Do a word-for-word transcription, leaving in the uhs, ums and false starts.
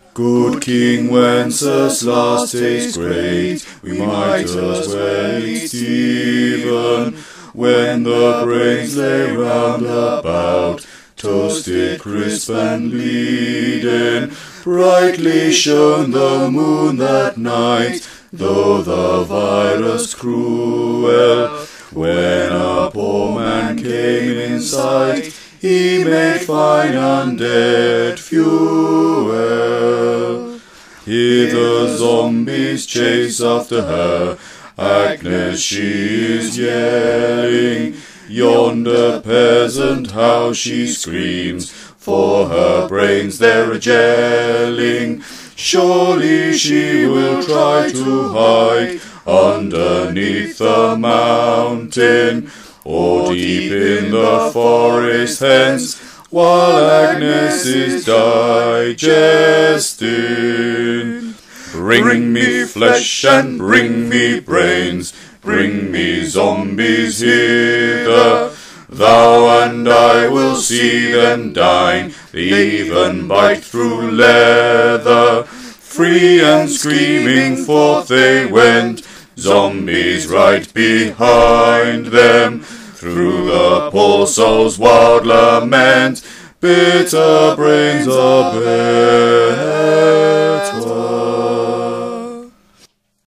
Good King Wenceslas tastes great, we might as well eat even, when the brains lay round about, toasted, crisp and bleeding. Brightly shone the moon that night, though the virus cruel. When a poor man came in sight, he made fine undead fuel. Here the zombies chase after her, Agnes she is yelling. Yonder peasant, how she screams, for her brains they're a gelling. Surely she will try to hide underneath the mountain, or deep in the forest hence, while Agnes is digesting. Bring me flesh and bring me brains, bring me zombies hither. Thou and I will see them dine, they even bite through leather. Free and screaming forth they went, zombies right behind them. Through the poor soul's wild lament, bitter brains are better.